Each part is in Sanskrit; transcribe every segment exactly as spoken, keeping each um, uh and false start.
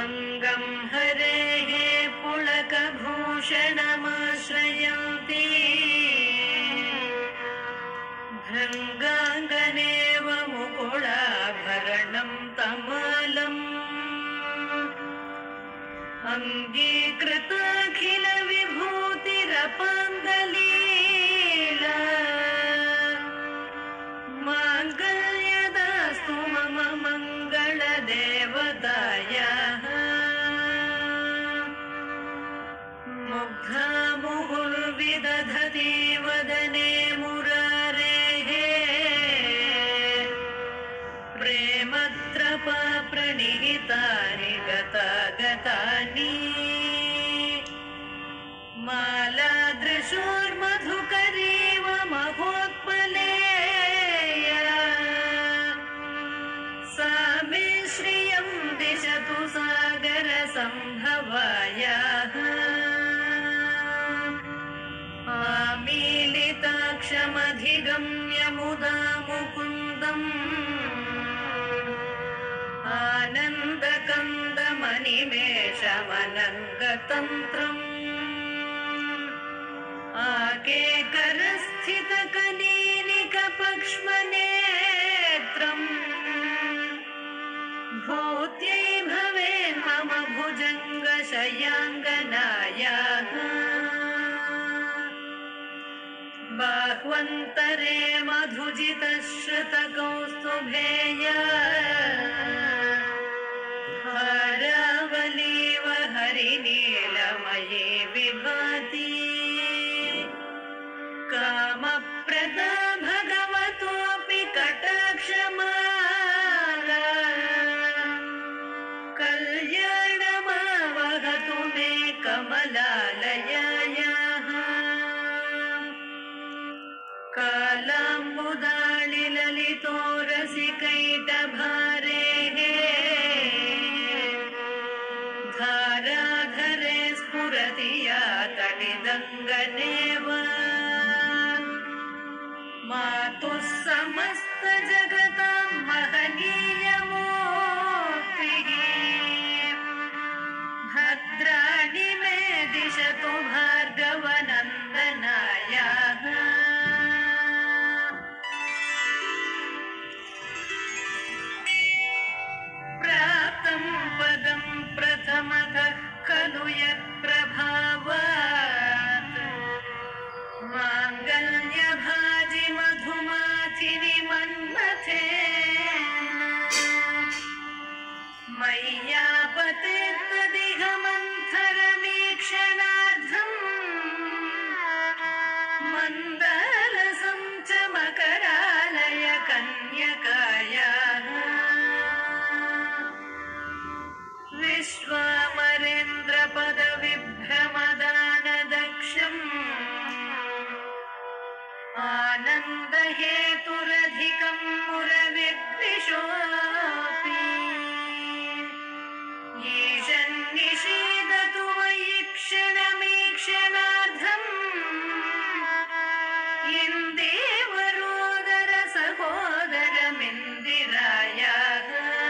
अंगं हरेः पुलकभूषणमाश्रयन्ति भृङ्गाङ्गनेव मुकुलाभरणं तमालम् अङ्गीकृताखिल विभूतिरपाङ्गलीला माङ्गल्यदास्तु मम मङ्गलदेवतायाः मुग्धा मुहुर्विदधति वदने मुरारेः प्रेमत्रपा प्रणिहितानि गतागतानि मालादृशोर्मधुकरीव महोत्पलेया सा मे श्रियं दिशतु सागरसम्भवायाः आमीलिताक्षमधिगम्य मुदा मुकुन्दम् आनन्दकन्दमनिमेषमनङ्गतन्त्रम् आकेकरस्थितकनीनिकपक्ष्मनेत्रम् भूत्यै भवेन्मम भुजङ्गशयाङ्गनायाः बाह्वन्तरे मधुजितश्रुतकौस्तुभेया हारावलीव हरिनीलमये विभाति कामप्रदा भगवतोऽपि कटाक्षमाला कल्याणमावहतु मे कमलालयायाः कालाम्बुदाळिललितोरसिकैटभारेः धाराधरे स्फुरति या तडिदङ्गनेव मातुः समस्तजगतां महनीयमूर्तिः भद्राणि मे दिशतु भार्गवनन्दनायाः प्राप्तं पदं प्रथमतः खलु यत्प्रभावात् माङ्गल्यभाजि मधुमाथिनि मन्मथे मय्यापते तदिह मन्थरमीक्षणार्धम् मन्दालसं च मकरालय कन्यकायाः विश्वामरेन्द्रपदविभ्रमदानदक्षम् आनन्दहेतुरधिकं मुरविद्विषोऽपि ईशन्निषीदतु मयि क्षणमीक्षणार्धम् इन्दीवरोदर सहोदरमिन्दिरायाः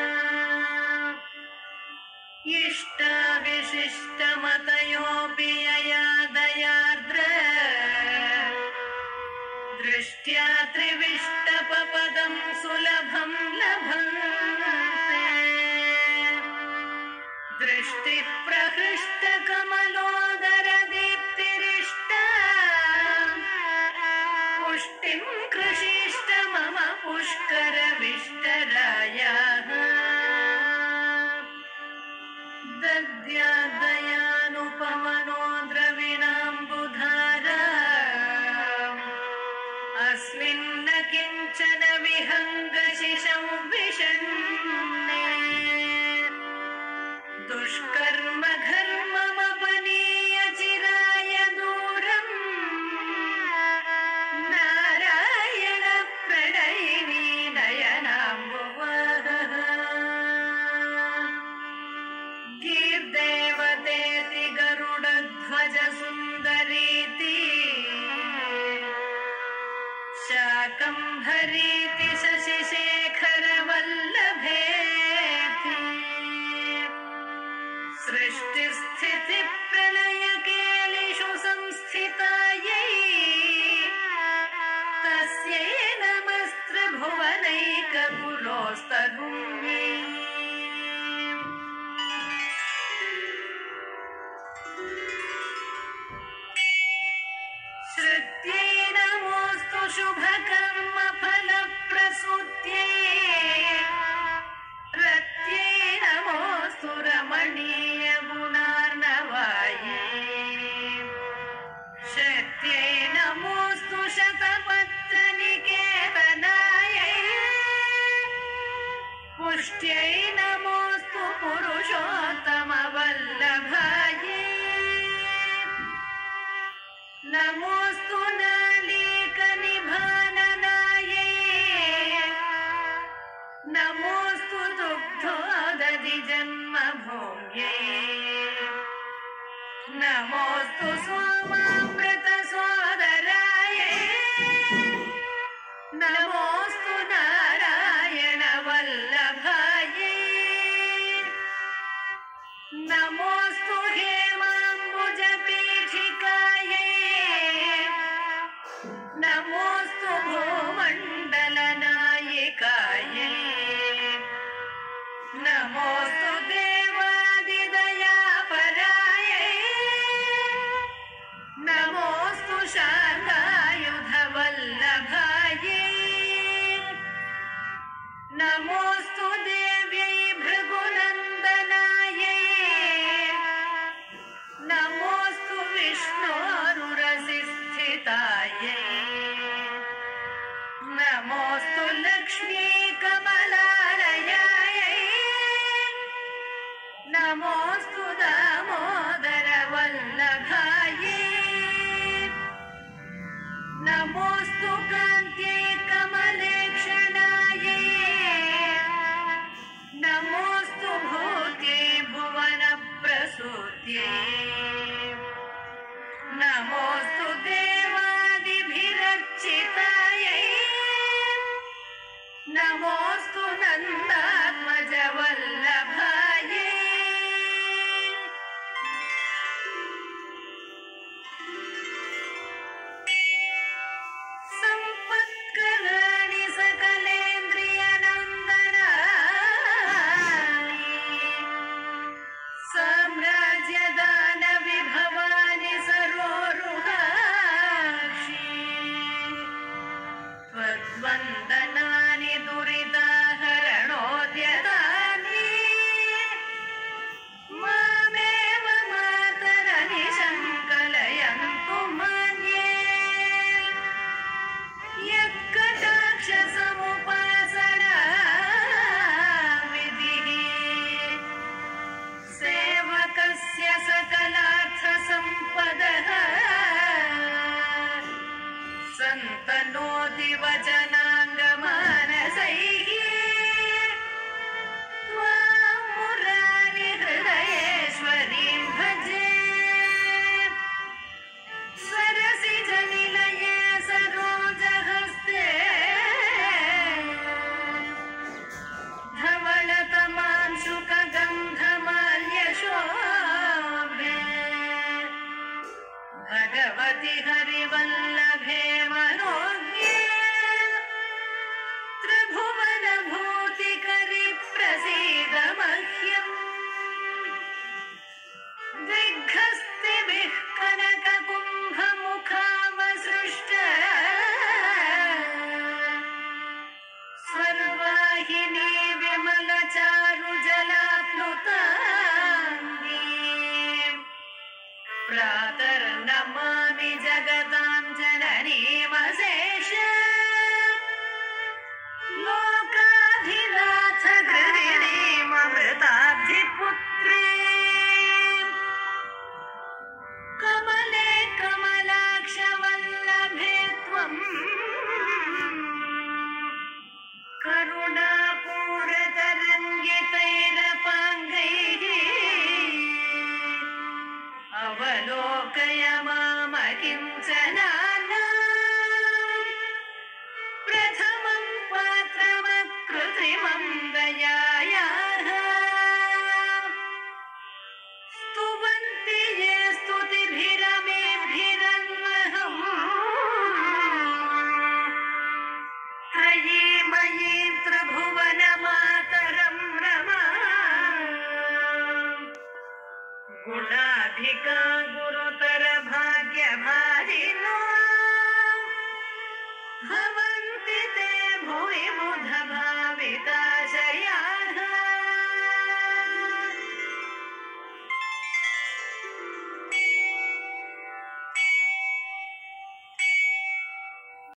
इष्टाविशिष्टमतयोऽपि यया दयार्द्र दृष्ट्या त्रिविष्टपपदं सुलभं लभन्ते दृष्टिः प्रहृष्टकमलोदरदीप्तिरिष्टा पुष्टिं कृषिष्ट मम पुष्करविष्टरायाः दद्यादयानुपमनो द्रविणाम्बुधारा अस्मिन्न किञ्चन विहङ्गशिशं विषण्णे दुष्कर्म घर्ममपनीय चिराय दूरम् नारायण प्रणयिनी नयनाम्बुवः गीर्देवतेति गरुडध्वज सुन्दरीति शाकम्भरीति शशिशेखरवल्लभेति स्थितिप्रलयकेलिषु संस्थितायै तस्यै नमस्त्रिभुवनैककुलोस्तरुण्यै श्रुत्यै नमोऽस्तु शुभकर्मफलप्रसूत्यै रत्यै नमोऽस्तु रमणीयगुणार्णवायै शक्त्यै नमोऽस्तु शतपत्रनिकेतनायै पुष्ट्यै नमोऽस्तु पुरुषोत्तमवल्लभायै नमोऽस्तु नालीकनिभाननायै नमोऽस्तु दुग्धोदधिजन्मभूम्यै नमोऽस्तु सोमामृतसोदरायै नमोऽस्तु नारायणवल्लभायै नमोऽस्तु हेमाम्बुजपीठिकायै नमोऽस्तु भूमण्डलनायिकायै नमोऽस्तु देवादिदयापरायै नमोऽस्तु शार्ङ्गायुधवल्लभायै नमोऽस्तु देव्यै भृगुनन्दनायै नमोऽस्तु विष्णोरुरसिस्थितायै नमोऽस्तु लक्ष्मी कमलालयायै नमोऽस्तु दामोदरवल्लभायै नमोऽस्तु कान्त्यै कमलेक्षणायै नमोऽस्तु भूत्यै भुवनप्रसूत्यै नमोऽस्तु देवादिभिरर्चितायै नमोऽस्तु नन्दात्मजवल्लभायै सम्पत्कराणि सकलेन्द्रियनन्दनायै साम्राज्यदानविभवानि सरोरुहाक्षी त्वद्वन्दनानि दुरिताहरणोद्यतानि मामेव मातरनिशङ्कलयन्तु मान्ये यत्कटाक्षसमुपासना विधिः सेवकस्य सकलार्थसम्पदः सन्तनोति वचनाङ्गमानसैः त्वां मुरारिहृदयेश्वरीं भजे सरसिजनिलये सरोजहस्ते धवलतमांशुकगन्धमाल्यशोभे भगवति हरिवल्लभे मनोज्ञे गुणाधिका गुरुतर भाग्य भारिनो